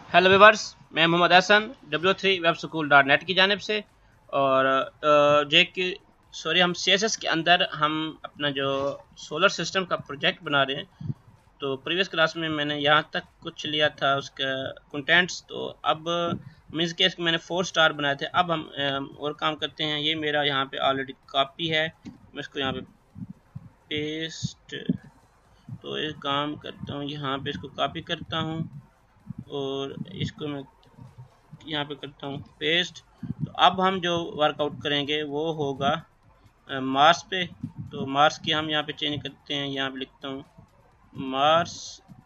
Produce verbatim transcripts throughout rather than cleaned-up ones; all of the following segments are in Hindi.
हेलो व्यूअर्स, मैं Mohammad Hasan W three web school dot net की जानिब से। और जे की सॉरी हम सी एस एस के अंदर हम अपना जो सोलर सिस्टम का प्रोजेक्ट बना रहे हैं। तो प्रीवियस क्लास में मैंने यहाँ तक कुछ लिया था उसका कंटेंट्स। तो अब मीन्स के इसके मैंने फोर स्टार बनाए थे। अब हम अ, और काम करते हैं। ये मेरा यहाँ पे ऑलरेडी कॉपी है, मैं इसको यहाँ पे पेस्ट, तो ये काम करता हूँ, यहाँ पे इसको कॉपी करता हूँ और इसको मैं यहाँ पे करता हूँ पेस्ट। तो अब हम जो वर्कआउट करेंगे वो होगा मार्स पे। तो मार्स की हम यहाँ पे चेंज करते हैं, यहाँ पे लिखता हूँ मार्स।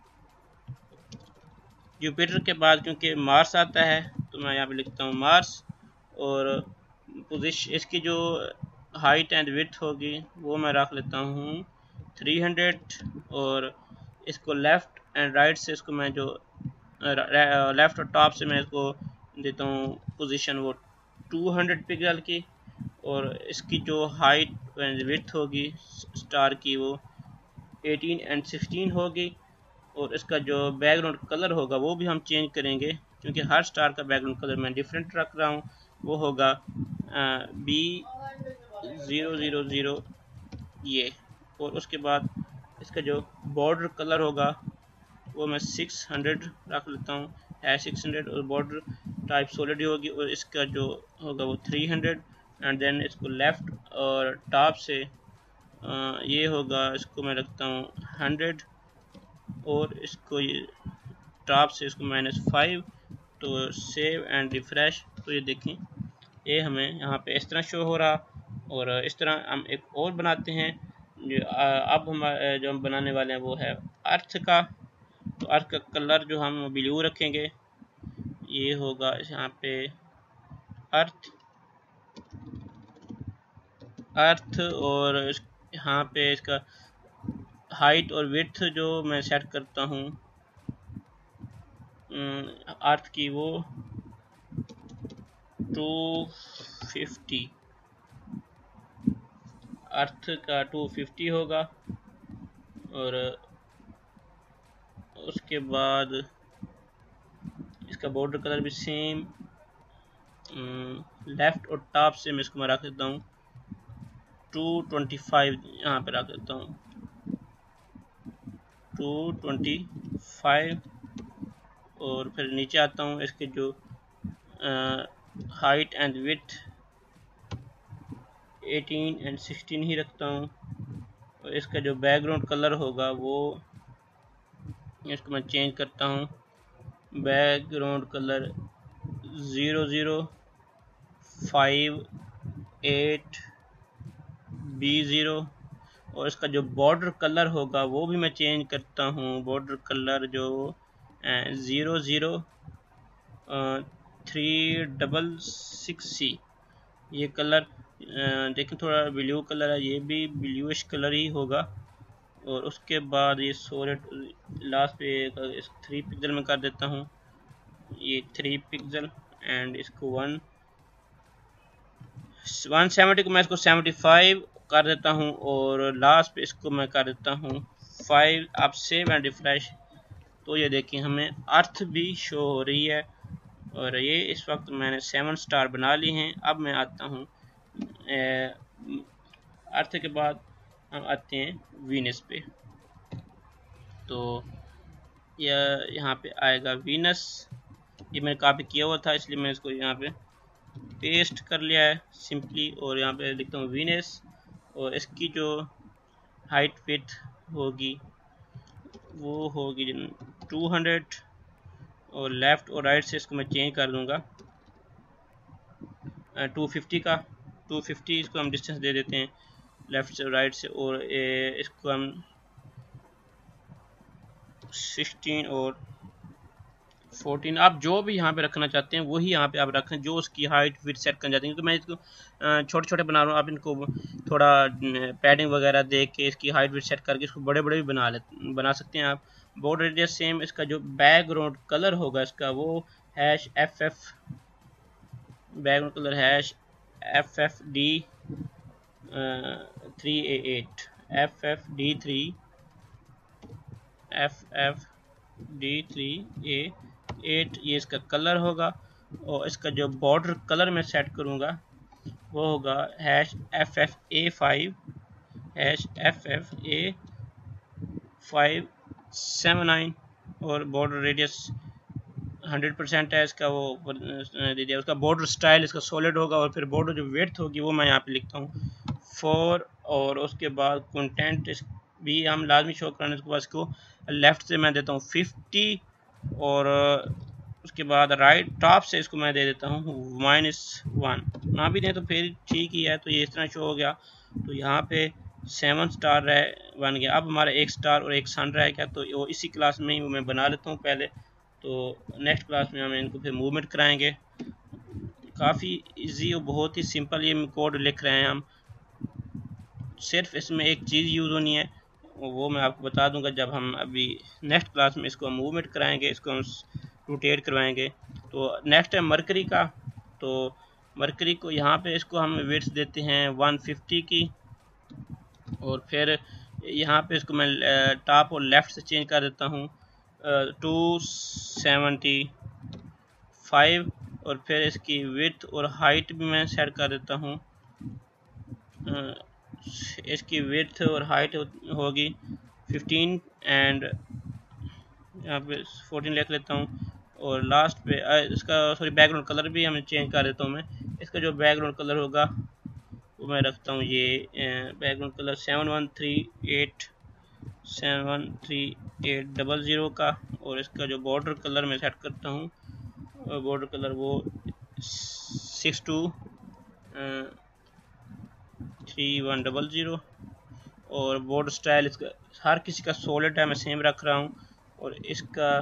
जुपिटर के बाद क्योंकि मार्स आता है तो मैं यहाँ पे लिखता हूँ मार्स। और पोजीशन इसकी जो हाइट एंड विड्थ होगी वो मैं रख लेता हूँ थ्री हंड्रेड। और इसको लेफ़्ट एंड राइट से इसको मैं जो लेफ़्ट और टॉप से मैं इसको देता हूँ पोजीशन वो टू हंड्रेड पिक्सल की। और इसकी जो हाइट एंड विड्थ होगी स्टार की वो एटीन एंड सिक्सटीन होगी। और इसका जो बैकग्राउंड कलर होगा वो भी हम चेंज करेंगे, क्योंकि हर स्टार का बैकग्राउंड कलर मैं डिफरेंट रख रहा हूँ। वो होगा बी ज़ीरो ज़ीरो ज़ीरो ये। और उसके बाद इसका जो बॉर्डर कलर होगा वो मैं सिक्स हंड्रेड रख लेता हूँ, है सिक्स हंड्रेड। और बॉर्डर टाइप सॉलिड होगी और इसका जो होगा वो थ्री हंड्रेड। एंड देन इसको लेफ़्ट और टॉप से आ, ये होगा, इसको मैं रखता हूँ हंड्रेड। और इसको ये टॉप से इसको माइनस फाइव। तो सेव एंड रिफ्रेश। तो ये देखें, ये हमें यहाँ पे इस तरह शो हो रहा। और इस तरह हम एक और बनाते हैं जो अब हम जो हम बनाने वाले हैं वो है अर्थ का। तो अर्थ का कलर जो हम ब्लू रखेंगे, ये होगा यहाँ पे अर्थ अर्थ। और यहाँ पे इसका हाइट और विड्थ जो मैं सेट करता हूँ अर्थ की वो टू फिफ्टी, अर्थ का टू फिफ्टी होगा। और उसके बाद इसका बॉर्डर कलर भी सेम, लेफ़्ट और टॉप से मैं इसको मैं रख देता हूँ टू ट्वेंटी फाइव, यहाँ पे रख देता हूँ टू ट्वेंटी फाइव। और फिर नीचे आता हूँ, इसके जो height and width eighteen and sixteen ही रखता हूँ। और इसका जो बैकग्राउंड कलर होगा वो इसको मैं चेंज करता हूँ, background colour zero zero five eight B zero. और इसका जो बॉर्डर कलर होगा वो भी मैं चेंज करता हूँ, बॉर्डर कलर जो zero zero three double six C. ये कलर देखें थोड़ा ब्लू कलर है, ये भी ब्लूइश कलर ही होगा। और उसके बाद ये सॉलिड लास्ट पे इस थ्री पिक्सल में कर देता हूँ, ये थ्री पिक्सल। एंड इसको वन वन सेवेंटी को मैं इसको सेवेंटी फाइव कर देता हूँ। और लास्ट पे इसको मैं कर देता हूँ फाइव। आप सेव एंड रिफ्रेश। तो ये देखिए हमें अर्थ भी शो हो रही है। और ये इस वक्त मैंने सेवन स्टार बना ली हैं। अब मैं आता हूँ अर्थ के बाद हम आते हैं वीनस पे। तो यह यहाँ पे आएगा वीनस। ये मैंने कॉपी किया हुआ था इसलिए मैं इसको यहाँ पे पेस्ट कर लिया है सिंपली। और यहाँ पे लिखता हूँ वीनस। और इसकी जो हाइट विड्थ होगी वो होगी टू हंड्रेड। और लेफ़्ट और राइट से इसको मैं चेंज कर दूँगा टू फिफ्टी का टू फिफ्टी। इसको हम डिस्टेंस दे देते हैं लेफ़्ट से राइट से। और ए, इसको हम सिक्सटीन और फोर्टीन, आप जो भी यहाँ पे रखना चाहते हैं वही यहाँ पे आप रखें, जो उसकी हाइट विड्थ सेट करना चाहते हैं। क्योंकि मैं इसको छोटे छोटे बना रहा हूँ, आप इनको थोड़ा पैडिंग वगैरह दे के इसकी हाइट विड्थ सेट करके इसको बड़े बड़े भी बना ले बना सकते हैं आप। Border radius same. इसका जो बैकग्राउंड कलर होगा इसका वो hash F F, background colour hash F F D three A eight, F F D three F F D three A eight ये इसका कलर होगा, और इसका जो बॉर्डर कलर मैं सेट करूँगा वो होगा hash F F A five hash F F A five seven nine, और बॉर्डर रेडियस हंड्रेड परसेंट है इसका, वो दे दिया। उसका बॉर्डर स्टाइल इसका सॉलिड होगा, और फिर बॉर्डर जो विड्थ होगी वो मैं यहाँ पे लिखता हूँ फोर, और उसके बाद कंटेंट इस भी हम लाजमी शो कराने उसके बाद इसको लेफ़्ट से मैं देता हूँ फिफ्टी, और उसके बाद राइट टॉप से इसको मैं दे देता हूँ माइनस वन। ना भी दें तो फिर ठीक ही है, तो ये इस तरह शो हो गया। तो यहाँ पे सेवन स्टार रह बन गया। अब हमारा एक स्टार और एक सन रह गया, तो वो इसी क्लास में ही मैं बना लेता हूँ पहले, तो नेक्स्ट क्लास में हम इनको फिर मूवमेंट कराएंगे। काफ़ी इजी और बहुत ही सिंपल ये कोड लिख रहे हैं हम, सिर्फ इसमें एक चीज़ यूज़ होनी है, वो मैं आपको बता दूंगा जब हम अभी नेक्स्ट क्लास में इसको मूवमेंट कराएंगे, इसको हम रोटेट करवाएंगे। तो नेक्स्ट है मरकरी का। तो मरकरी को यहाँ पे इसको हम विड्थ देते हैं वन फिफ्टी की, और फिर यहाँ पे इसको मैं टॉप और लेफ़्ट से चेंज कर देता हूँ टू सेवेंटी फाइव, और फिर इसकी विड्थ और हाइट भी मैं सेट कर देता हूँ। इसकी विड्थ और हाइट होगी फिफ्टीन एंड यहाँ पे फोर्टीन लिख लेता हूँ, और लास्ट पे इसका सॉरी बैकग्राउंड कलर भी हमें चेंज कर देता हूँ मैं। इसका जो बैकग्राउंड कलर होगा वो मैं रखता हूँ ये background colour seven one three eight seven three eight double zero का, और इसका जो बॉर्डर कलर मैं सेट करता हूँ बॉर्डर कलर वो six two three one double zero, और बॉर्डर स्टाइल इसका हर किसी का सॉलिड है मैं सेम रख रहा हूँ, और इसका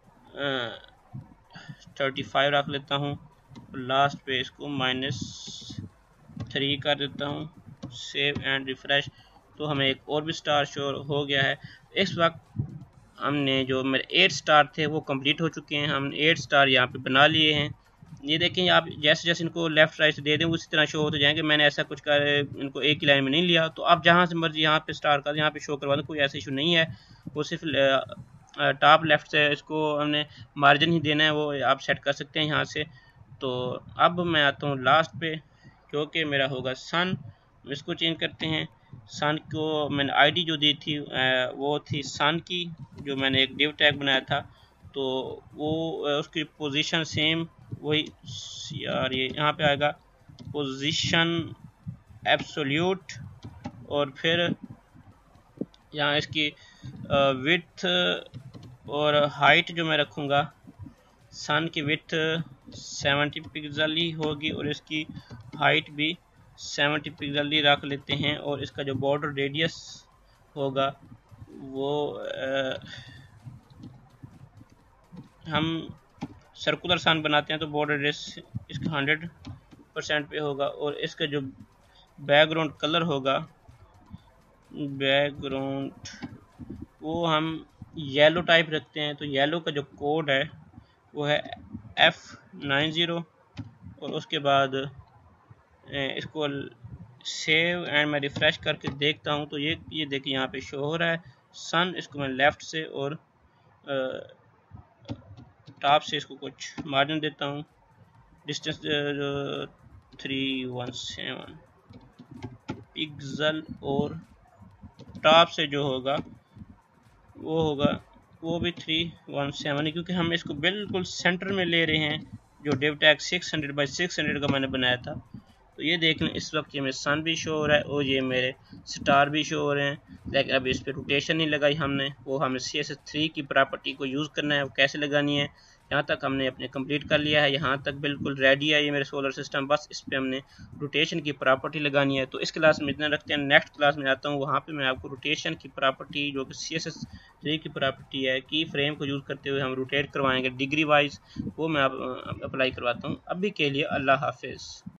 थर्टी फाइव रख लेता हूँ, और लास्ट पे इसको माइनस थ्री कर देता हूँ। सेव एंड रिफ्रेश, तो हमें एक और भी स्टार शो हो गया है। इस वक्त हमने जो मेरे एट स्टार थे वो कंप्लीट हो चुके हैं, हमने एट स्टार यहाँ पे बना लिए हैं। ये देखें आप जैसे जैसे इनको लेफ़्ट राइट से दे दें उसी तरह शो होते जाएंगे। मैंने ऐसा कुछ कर इनको एक ही लाइन में नहीं लिया, तो आप जहाँ से मर्जी यहाँ पे स्टार का यहाँ पे शो करवा दें, कोई ऐसा इशू नहीं है। वो सिर्फ टॉप लेफ़्ट से इसको हमने मार्जिन ही देना है, वो आप सेट कर सकते हैं यहाँ से। तो अब मैं आता हूँ लास्ट पे, क्योंकि मेरा होगा सन, इसको चेंज करते हैं। सन को मैंने आईडी जो दी थी वो थी सन की, जो मैंने एक डिव टैग बनाया था, तो वो उसकी पोजीशन सेम वही यार ये यहाँ पे आएगा पोजीशन एब्सोल्यूट, और फिर यहाँ इसकी विड्थ और हाइट जो मैं रखूँगा सन की विड्थ सेवेंटी पिक्सल ही होगी, और इसकी हाइट भी सेवेंटी पिक्सल ही रख लेते हैं। और इसका जो बॉर्डर रेडियस होगा वो आ, हम सर्कुलर सन बनाते हैं तो बॉर्डर रेडियस इसका हंड्रेड परसेंट पे होगा, और इसका जो बैकग्राउंड कलर होगा बैकग्राउंड वो हम येलो टाइप रखते हैं। तो येलो का जो कोड है वो है एफ नाइन ज़ीरो, और उसके बाद इसको सेव एंड मैं रिफ्रेश करके देखता हूँ तो ये ये देखिए यहाँ पे शो हो रहा है सन। इसको मैं लेफ़्ट से और टॉप से इसको कुछ मार्जिन देता हूँ, distance three one seven pixel, और टॉप से जो होगा वो होगा वो भी थ्री वन सेवन, क्योंकि हम इसको बिल्कुल सेंटर में ले रहे हैं जो div tag six hundred by six hundred का मैंने बनाया था। तो ये देख लें इस वक्त ये मेरे सन भी शो हो रहा है और ये मेरे स्टार भी शो हो रहे हैं, लेकिन अभी इस पर रोटेशन नहीं लगाई हमने। वो हमें सी एस एस थ्री की प्रॉपर्टी को यूज़ करना है, वो कैसे लगानी है। यहाँ तक हमने अपने कंप्लीट कर लिया है, यहाँ तक बिल्कुल रेडी है ये मेरे सोलर सिस्टम, बस इस पर हमने रोटेशन की प्रॉपर्टी लगानी है। तो इस क्लास में इतना रखते हैं, नेक्स्ट क्लास में आता हूँ वहाँ पे मैं आपको रोटेशन की प्रॉपर्टी जो कि सी एस एस थ्री की प्रॉपर्टी है की फ्रेम को यूज़ करते हुए हम रोटेट करवाएंगे डिग्री वाइज, वो मैं आप अप्लाई करवाता हूँ। अभी के लिए अल्लाह हाफिज़।